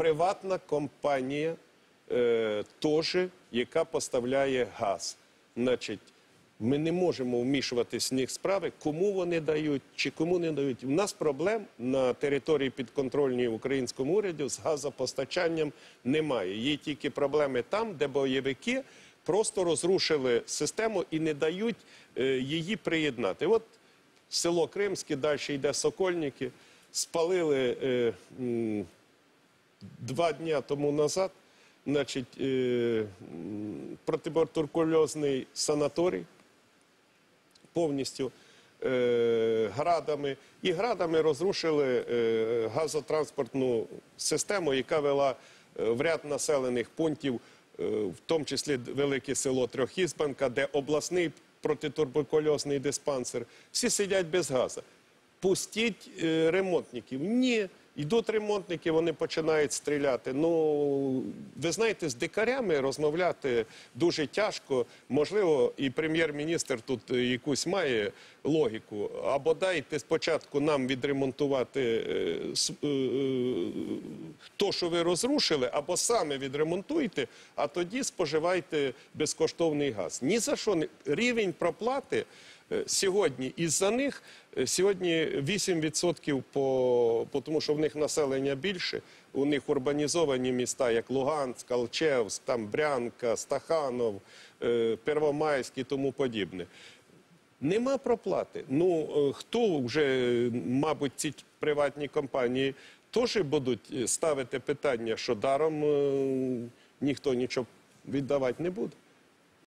приватна компанія, теж, яка поставляє газ. Значить, ми не можемо вмішуватись в них справи, кому вони дають чи кому не дають. У нас проблем на території підконтрольній українському уряду з газопостачанням немає. Є тільки проблеми там, де бойовики просто розрушили систему і не дають її приєднати. От село Кримське, далі йде Сокольники, спалили 2 дні тому назад, значить, протитуберкульозний санаторій повністю градами. І градами розрушили газотранспортну систему, яка вела в ряд населених пунктів, в тому числі велике село Трьохізбенка, де обласний протитуберкульозний диспансер. Всі сидять без газу. Пустіть ремонтників. Ні. Йдуть ремонтники, вони починають стріляти. Ну, ви знаєте, з дикарями розмовляти дуже тяжко. Можливо, і прем'єр-міністр тут якусь має логіку. Або дайте спочатку нам відремонтувати то, що ви розрушили, або саме відремонтуйте, а тоді споживайте безкоштовний газ. Ні за що. Рівень проплати сьогодні із-за них, сьогодні 8%, тому що в них населення більше, у них урбанізовані міста, як Луганськ, Алчевськ, там Брянка, Стаханов, Первомайськ і тому подібне. Нема проплати. Ну, хто вже, мабуть, ці приватні компанії теж будуть ставити питання, що даром ніхто нічого віддавати не буде.